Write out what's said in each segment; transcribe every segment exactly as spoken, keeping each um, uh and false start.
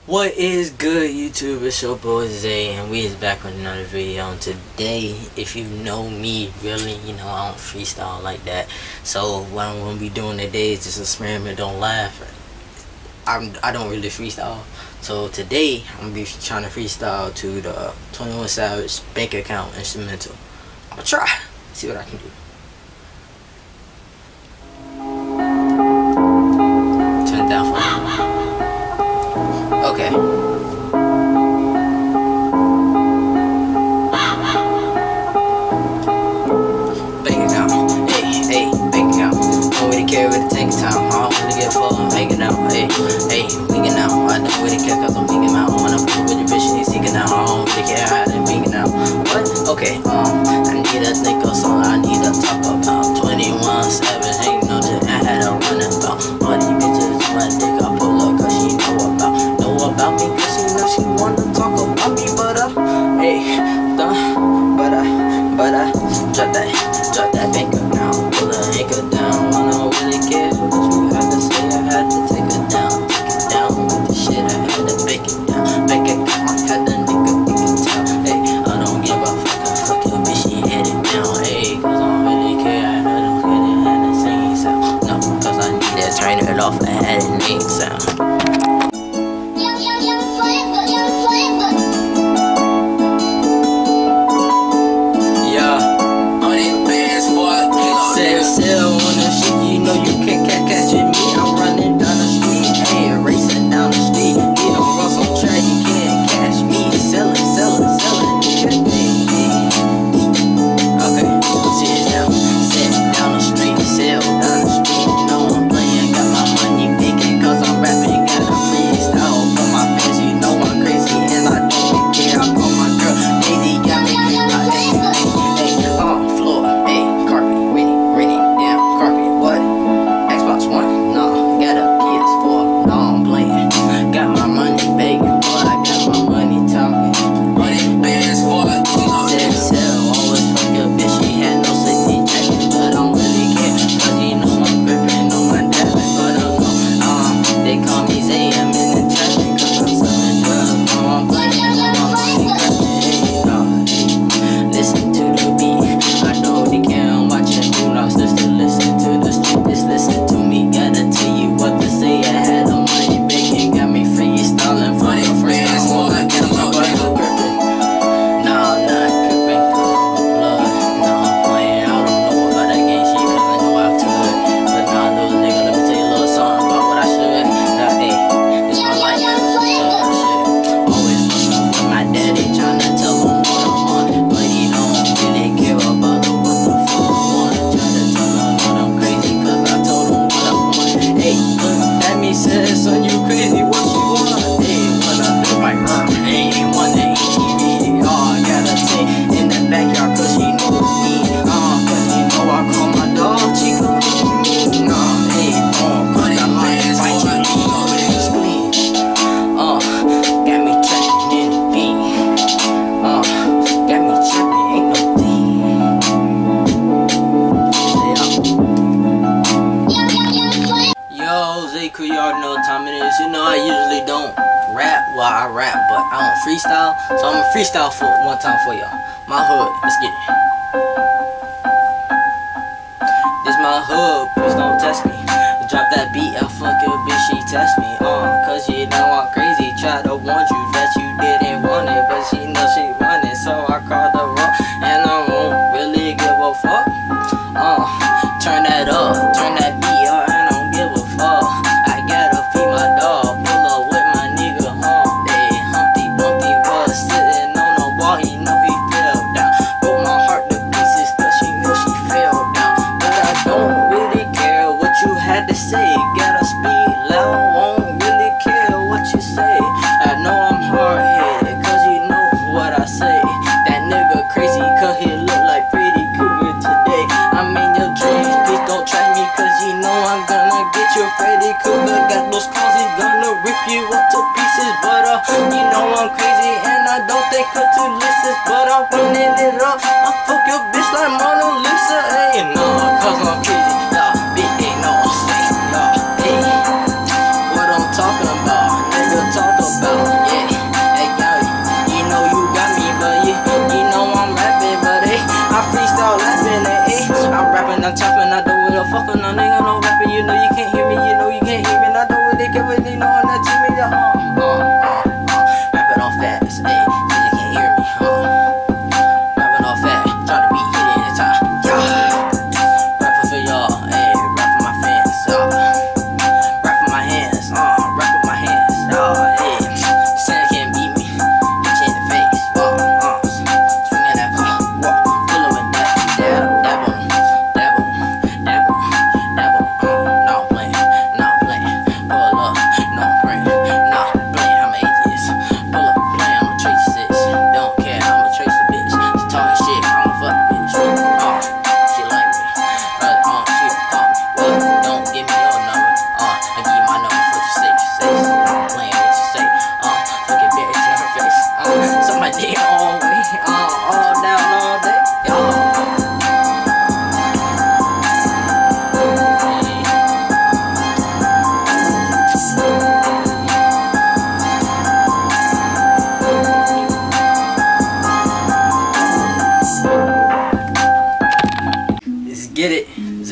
What is good, YouTube? It's your boy Zay, and we is back with another video. And today, if you know me really, you know I don't freestyle like that. So what I'm gonna be doing today is just experiment. Don't laugh. I'm I don't really freestyle. So today I'm gonna be trying to freestyle to the twenty-one Savage Bank Account instrumental. I'm gonna try. See what I can do. Turn it down for me. Okay. Bank account. Hey, hey, bank account. Don't really care with the tank time. I don't really get full. I'm hanging out. Hey, hey, winking out. I don't really care cause I'm winking out. When I'm with your bitch, she's seeking out. I don't really care how they winking out. What? Okay, um, I need to think of something I need to talk about. twenty-one Savage, ain't no that I had to run about. All these bitches, my dick, I pull up cause she know about. Know about me cause she know she wanna talk about me. But uh, hey, duh, but uh, but uh, drop that, drop that bank account. Pull the anchor down, I don't really care what you had to say. I had to take it down, take it down with the shit. I had to break it down, bank account. I had the nigga, nigga tell. Hey, I don't give a fuck, I fuck your bitch, she had it down. Hey, cause I don't really care, I don't get it, had the same sound. No, cause I need to turn it off, I had a name sound. You already know what time it is. You know I usually don't rap. Well, I rap, but I don't freestyle. So I'm gonna freestyle for one time for y'all. My hood, let's get it. This my hood, please don't test me. Drop that beat, I fuck your bitch, she test me. Uh, cause you know I'm crazy. Try to warn you that you didn't want it, but she knows she want it. So I called her up, and I won't really give a fuck. Uh, turn that up, turn that beat up, and I don't give a fuck. Freddy Krueger got those claws, he's gonna rip you up to pieces. But uh, you know I'm crazy and I don't think cut to listen. But I'm running it up, I fuck your bitch like Mona Lisa. Hey, no, cause I'm crazy, nah, big ain't no say, nah, hey. What I'm talking about, nigga talk about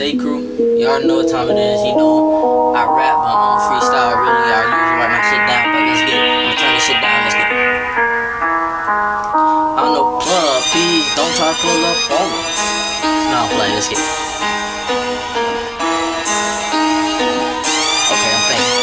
J Crew. Y'all know what time it is. You know I rap, but I'm on freestyle. Really, I usually write my shit down. But let's get it. I'm turning shit down. Let's get it. I don't know, plug, please don't try to pull up on me. No, play. Let's get it. Okay, I'm thinking.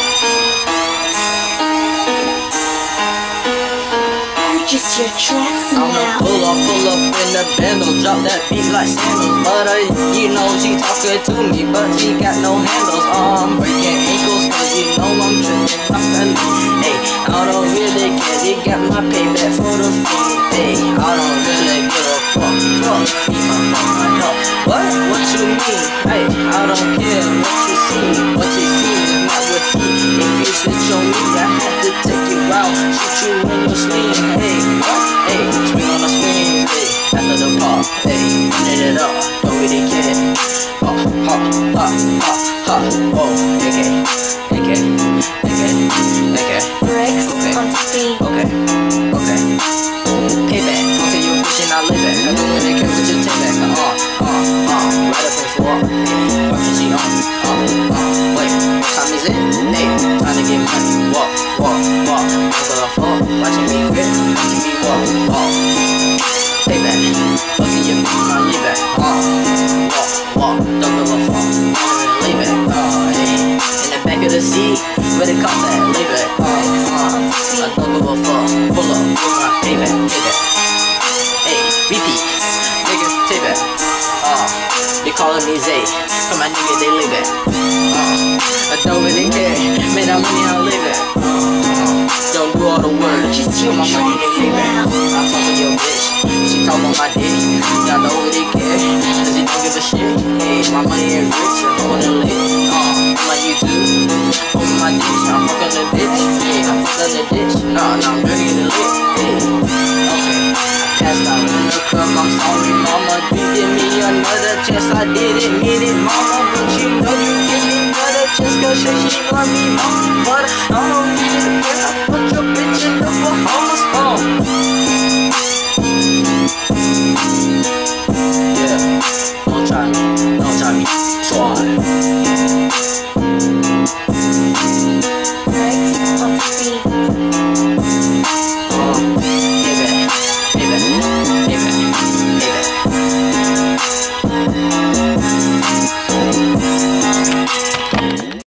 Purchase your tracks I'm now. gonna pull up, pull up in the bando, drop that beat like sandals. But uh, you know she talking to me, but she got no handles. Uh, I'm breaking ankles, cause you know I'm tripping off that lead. Hey, I don't really care, they got my payback for the fee. Hey, I don't really give a fuck, fuck, feed my fuck, I know. What? What you mean? Hey, I don't care what you see, what you see is not what you. If you switch on me, I have to take you out, shoot you in your sleeve. Hey, what? Hey, swing on the swing, hey, after the pop, hey, run it up, don't really care. Ha, ha, ha, ha, ha, oh, A K, A K, A K, A K. Bricks Okay, on the beat. okay, okay. Payback, fucking your bitch and I live back. I don't really care what you take back. Uh, uh, uh, right up in four. Hey, fucking she on. Uh, uh, wait, what time is it? Hey, time to get money. Walk, walk, walk. Don't give a fuck. Watching me grip, watching me walk, walk. Payback, fucking your bitch and I live back. Uh, walk, walk. Don't give a fuck. Lay back. Uh, hey, in the back of the seat, where the cops at? Lay back. Uh, uh, I don't give a fuck. Pull up, with my payback, payback. Hey, repeat, nigga, take back. Uh, they calling me Zay, cause my nigga they lay back. Uh, I don't really care, man, that money I live at. Uh, uh, don't do all the work, Just put my money they lay back. I'm talking your bitch, she talk about my dick. Y'all know what they care, cause they don't give a shit. Hey, my money ain't rich, I'm going to live. Uh, on my YouTube, over my ditch, I'm fucking the bitch. Hey, I'm fucking the ditch. Nah, nah, I'm ready to live. Hey, okay. Passed out in the club, I'm sorry, mama. You give me another chance, I didn't mean it, mama. But you know you give me another chance, cause she love me, mama. But I don't need to care, I put your